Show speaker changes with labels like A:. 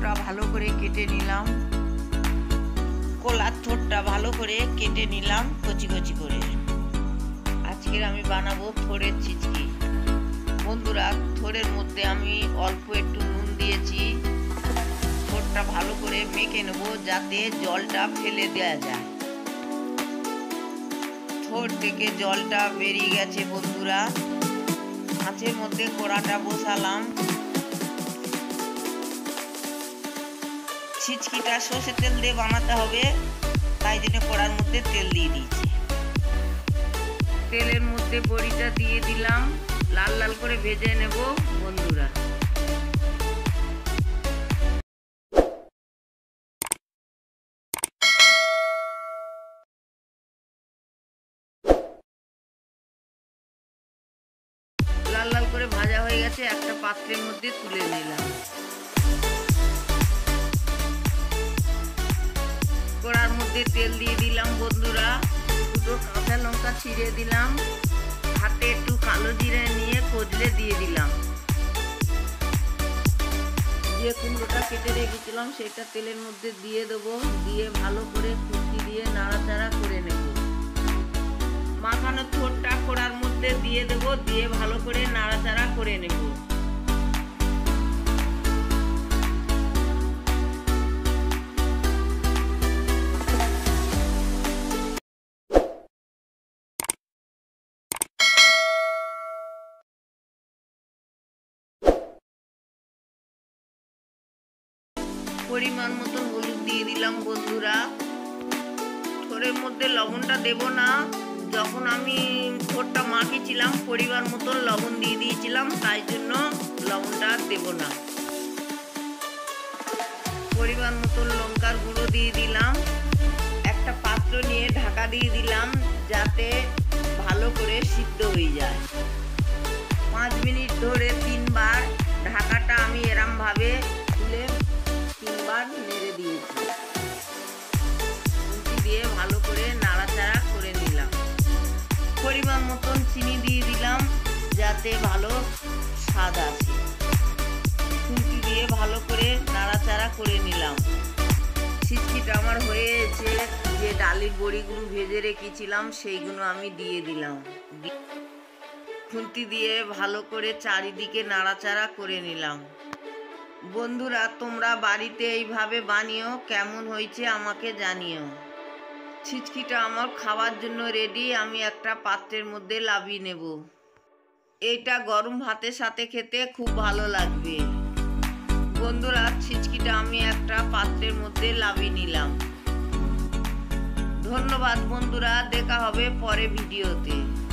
A: থোরটা ভালো করে কেটে নিলাম, কলার থোরটা ভালো করে কেটে নিলাম কচি কচি করে। আজকের আমি বানাবো থোরের চিচকি। বন্ধুরা, থোরের মধ্যে আমি অল্প একটু নুন দিয়েছি। থোরটা ভালো করে মেখে নেব যাতে জলটা ফেলে দেওয়া যায়। থোর থেকে জলটা বেরিয়ে গেছে। বন্ধুরা, মাছের মধ্যে কড়াটা বসালাম। চিচকিটা সর্ষের তেল দিয়ে বানাতে হবে, তাই জন্য কড়ার মধ্যে তেল দিয়ে দিয়েছি। তেলের মধ্যে বড়িটা দিয়ে দিলাম, লাল লাল করে ভেজে নেব। বন্ধুরা, লাল লাল করে ভাজা হয়ে গেছে, একটা পাত্রের মধ্যে তুলে নিলাম। কড়ার মধ্যে তেল দিয়ে দিলাম। বন্ধুরা, দুটো কাঁচা লঙ্কা ছিঁড়ে দিলাম, হাতে একটু কালো জিরে নিয়ে কচলে দিয়ে দিলাম। যে কুমড়োটা কেটে রেখেছিলাম সেটা তেলের মধ্যে দিয়ে দেবো, দিয়ে ভালো করে খুন্তি দিয়ে নাড়াচাড়া করে নেব। মাখানো থোরটা কড়ার মধ্যে দিয়ে দেবো, দিয়ে ভালো করে নাড়াচাড়া করে নেব। পরিমাণ মতো হলুদ দিয়ে দিলাম। বন্ধুরা, থোরের মধ্যে লবণটা দেব না, যখন আমি থোরটা মাখিয়েছিলাম পরিমাণ মতো লবণ দিয়ে দিয়েছিলাম, তাই জন্য লবণটা দেব না। পরিমাণ মতো লঙ্কার গুঁড়ো দিয়ে দিলাম। একটা পাত্র নিয়ে ঢাকা দিয়ে দিলাম যাতে ভালো করে সিদ্ধ হয়ে যায়। 5 মিনিট ধরে 3 বার ঢাকাটা আমি এরম ভাবে তুলে 3 বার নেড়ে দিয়েছি। খুন্তি দিয়ে ভালো করে নাড়াচাড়া করে নিলাম। পরিমাণ মতন চিনি দিয়ে দিলাম যাতে ভালো স্বাদ আসে। খুন্তি দিয়ে ভালো করে নাড়াচাড়া করে নিলাম। চিচকিটা আমার হয়েছে। যে ডালের বড়িগুলো ভেজে রেখেছিলাম সেইগুলো আমি দিয়ে দিলাম। খুন্তি দিয়ে ভালো করে চারিদিকে নাড়াচাড়া করে নিলাম। বন্ধুরা, তোমরা বাড়িতে এইভাবে বানিও, কেমন হয়েছে আমাকে জানিও। চিচকিটা আমার খাওয়ার জন্য রেডি। আমি একটা পাত্রের মধ্যে নামিয়ে নেব। এটা গরম ভাতের সাথে খেতে খুব ভালো লাগবে। বন্ধুরা, চিচকিটা আমি একটা পাত্রের মধ্যে নামিয়ে নিলাম। ধন্যবাদ বন্ধুরা, দেখা হবে পরে ভিডিওতে।